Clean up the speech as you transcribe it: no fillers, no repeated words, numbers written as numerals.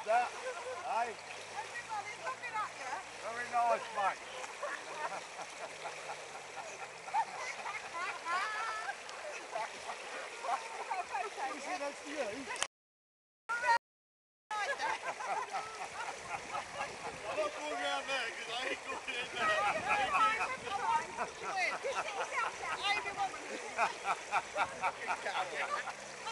that? Hey? Everybody's looking at you. Very nice, mate. You see, that's for you. I'm not going around there because I ain't going in there. Amy wants to